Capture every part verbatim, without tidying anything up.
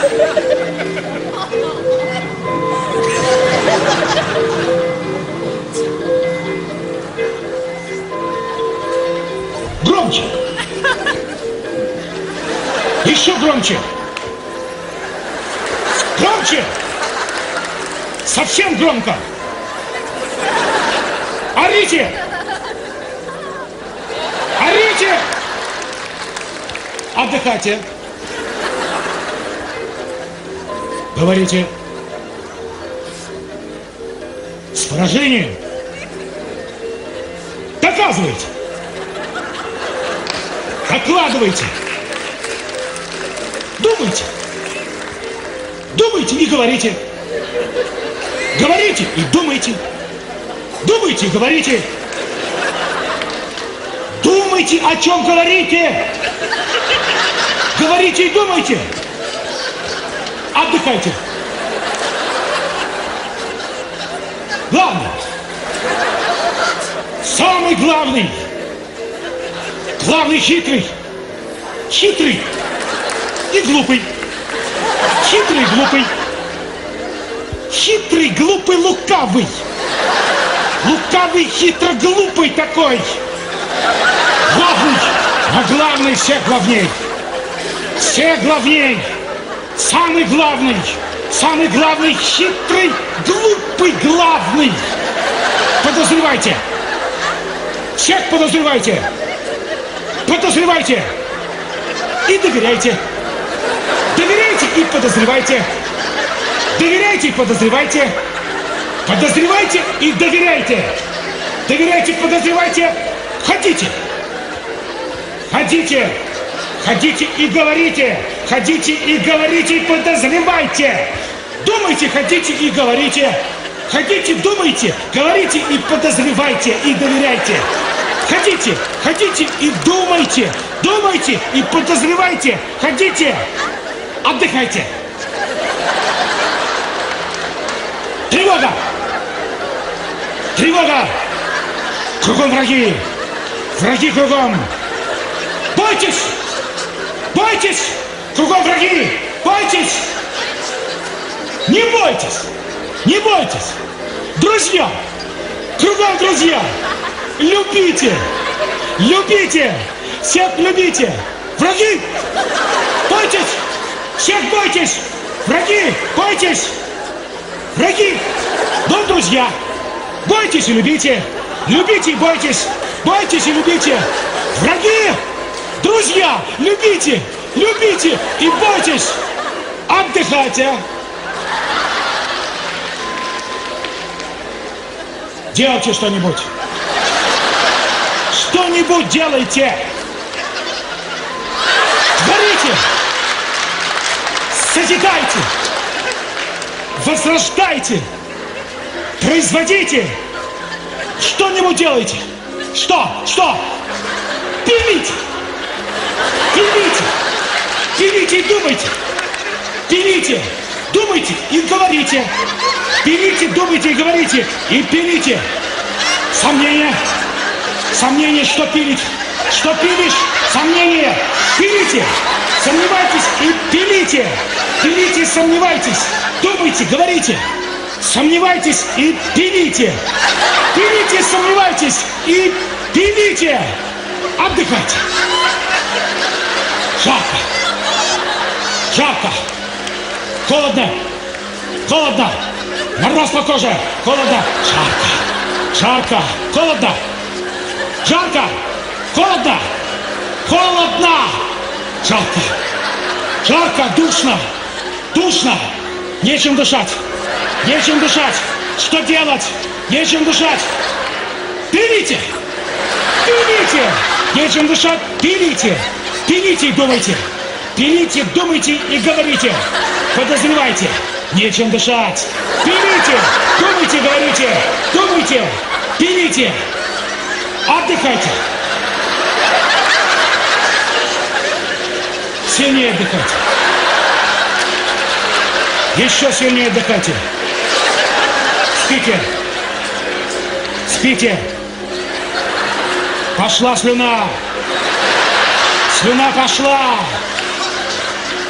Громче. Еще громче. Громче. Совсем громко. Орите. Орите. Отдыхайте. Говорите. С выражением. Доказывайте. Докладывайте. Думайте. Думайте и говорите. Говорите и думайте. Думайте и говорите. Думайте, о чем говорите. Говорите и думайте. Отдыхайте. Главное. Самый главный. Главный хитрый. Хитрый и глупый. Хитрый и глупый. Хитрый, глупый, лукавый. Лукавый, хитро, глупый такой. Главный, а главный всех главней. Всех главней. Самый главный. Самый главный, хитрый, глупый, главный. Подозревайте. Всех подозревайте. Подозревайте. И доверяйте. Доверяйте и подозревайте. Доверяйте и подозревайте. Подозревайте и доверяйте. Доверяйте, подозревайте. Ходите. Ходите. Ходите и говорите. Ходите и говорите, и подозревайте. Думайте, ходите и говорите. Ходите, думайте, говорите и подозревайте, и доверяйте. Ходите, ходите и думайте. Думайте и подозревайте. Ходите. Отдыхайте. Тревога! Тревога! Кругом враги! Враги кругом! Бойтесь! Бойтесь! Кругом враги! Бойтесь! Не бойтесь! Не бойтесь! Друзья! Кругом друзья! Любите! Любите! Всех любите! Враги! Бойтесь! Всех бойтесь! Враги! Бойтесь! Враги! Но друзья! Бойтесь и любите! Любите и бойтесь! Бойтесь и любите! Враги! Друзья! Любите! Любите и бойтесь! Отдыхайте! Делайте что-нибудь! Что-нибудь делайте! Творите! Созидайте! Возрождайте! Производите! Что-нибудь делайте! Что? Что? Пилите! Пилите! Пилите и думайте! Пилите! Думайте и говорите! Пилите, думайте и говорите! И пилите! Сомнения! Сомнения, что пилить? Что пилишь? Сомнения! Пилите! Сомневайтесь и пилите! Пилите, сомневайтесь! Думайте, говорите! Сомневайтесь и пилите! Пилите, сомневайтесь и пилите! Отдыхайте! Жарко! Жарко! Холодно! Холодно! Мороз по коже! Холодно! Жарко! Жарко! Холодно! Жарко! Холодно! Холодно! Жарко! Жарко! Душно! Душно! Нечем дышать! Нечем дышать! Что делать? Нечем дышать! Пилите! Пилите! Нечем дышать! Пилите! Пилите и думайте! Пилите, думайте и говорите! Подозревайте! Нечем дышать! Пилите! Думайте, говорите! Думайте! Пилите! Отдыхайте! Сильнее отдыхайте! Еще сильнее отдыхайте! Спите! Спите! Пошла слюна! Слюна пошла!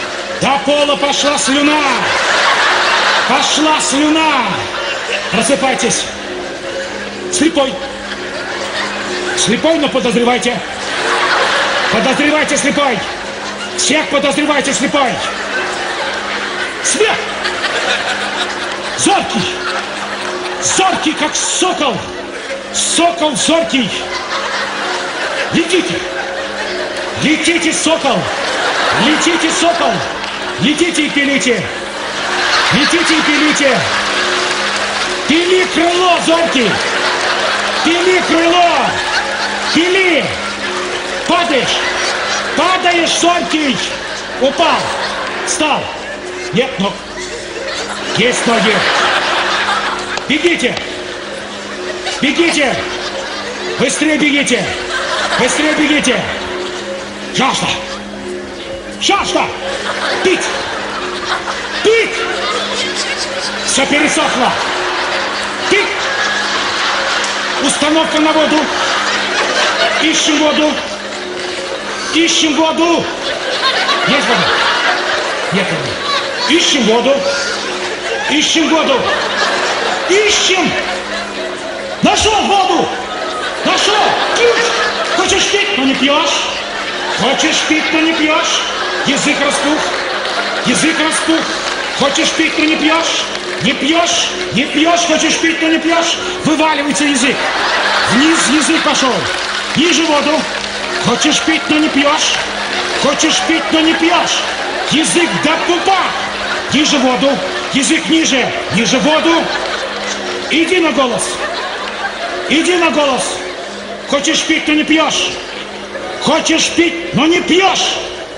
До пола пошла слюна. Пошла слюна. Просыпайтесь. Слепой. Слепой, но подозревайте. Подозревайте, слепой. Всех подозревайте, слепой. Смех. Зоркий. Зоркий, как сокол. Сокол зоркий. Летите. Летите, сокол. Летите, сокол. Летите и пилите. Летите и пилите. Пили крыло, зоркий. Пили крыло. Пили. Падаешь. Падаешь, зоркий. Упал. Встал. Нет ног. Есть ноги. Бегите. Бегите. Быстрее бегите. Быстрее бегите. Жажда. Жажда. Пить. Пить. Все пересохло. Пить. Установка на воду. Ищем воду. Ищем воду. Есть вода? Нет воды. Ищем воду. Ищем воду. Ищем. Нашел воду. Нашел. Ключ. Хочешь пить, но не пьешь. Хочешь пить, но не пьешь. Язык распух. Язык распух. Хочешь пить, но не пьешь. Не пьешь. Не пьешь. Хочешь пить, но не пьешь. Вываливается язык. Вниз язык пошел. Ниже воду. Хочешь пить, но не пьешь. Хочешь пить, но не пьешь. Язык до пупа. Ниже воду. Язык ниже. Ниже воду. Иди на голос. Иди на голос. Хочешь пить, но не пьешь. Хочешь пить, но не пьешь.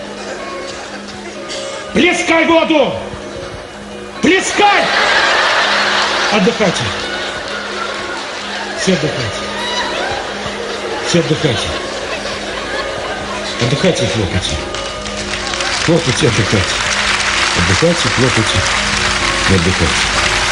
Плескай воду. Плескай. Отдыхайте. Все отдыхайте. Все отдыхайте. Отдыхайте и хлопайте. Хлопайте, отдыхайте. Отдыхайте, хлопайте и отдыхайте.